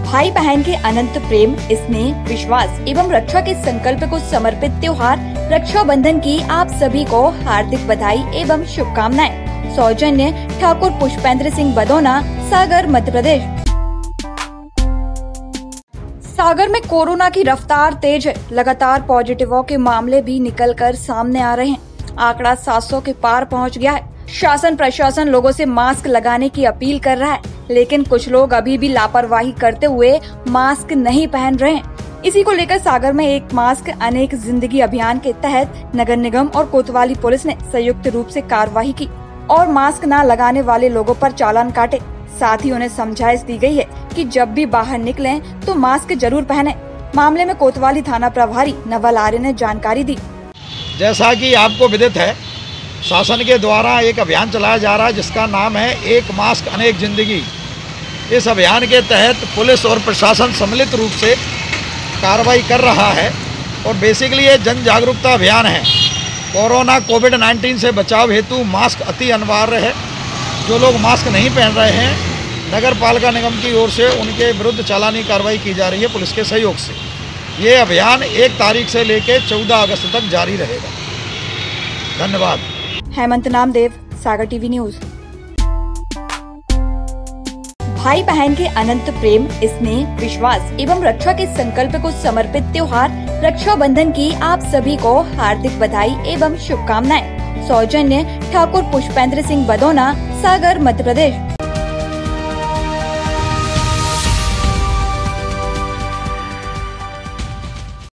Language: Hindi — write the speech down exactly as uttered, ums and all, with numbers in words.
भाई बहन के अनंत प्रेम, स्नेह, विश्वास एवं रक्षा के संकल्प को समर्पित त्योहार रक्षाबंधन की आप सभी को हार्दिक बधाई एवं शुभकामनाएं। सौजन्य ठाकुर पुष्पेंद्र सिंह बदौना, सागर, मध्य प्रदेश। सागर में कोरोना की रफ्तार तेज है। लगातार पॉजिटिवों के मामले भी निकलकर सामने आ रहे हैं। आंकड़ा सात सौ के पार पहुंच गया है। शासन प्रशासन लोगों से मास्क लगाने की अपील कर रहा है, लेकिन कुछ लोग अभी भी लापरवाही करते हुए मास्क नहीं पहन रहे हैं। इसी को लेकर सागर में एक मास्क अनेक जिंदगी अभियान के तहत नगर निगम और कोतवाली पुलिस ने संयुक्त रूप से कार्रवाई की और मास्क न लगाने वाले लोगों पर चालान काटे। साथ ही उन्हें समझाइश दी गई है कि जब भी बाहर निकलें तो मास्क जरूर पहने। मामले में कोतवाली थाना प्रभारी नवल आर्य ने जानकारी दी। जैसा कि आपको विदित है, शासन के द्वारा एक अभियान चलाया जा रहा है जिसका नाम है एक मास्क अनेक जिंदगी। इस अभियान के तहत पुलिस और प्रशासन सम्मिलित रूप से कार्रवाई कर रहा है और बेसिकली ये जन जागरूकता अभियान है। कोरोना कोविड नाइन्टीन से बचाव हेतु मास्क अति अनिवार्य है। जो लोग मास्क नहीं पहन रहे हैं, नगर पालिका निगम की ओर से उनके विरुद्ध चालानी कार्रवाई की जा रही है पुलिस के सहयोग से। ये अभियान एक तारीख से लेकर चौदह अगस्त तक जारी रहेगा। धन्यवाद। Hemant Namdev, Sagar TV news. भाई बहन के अनंत प्रेम, स्नेह, विश्वास एवं रक्षा के संकल्प को समर्पित त्योहार रक्षाबंधन की आप सभी को हार्दिक बधाई एवं शुभकामनाएं। सौजन्य ठाकुर पुष्पेंद्र सिंह बदौना, सागर, मध्य प्रदेश।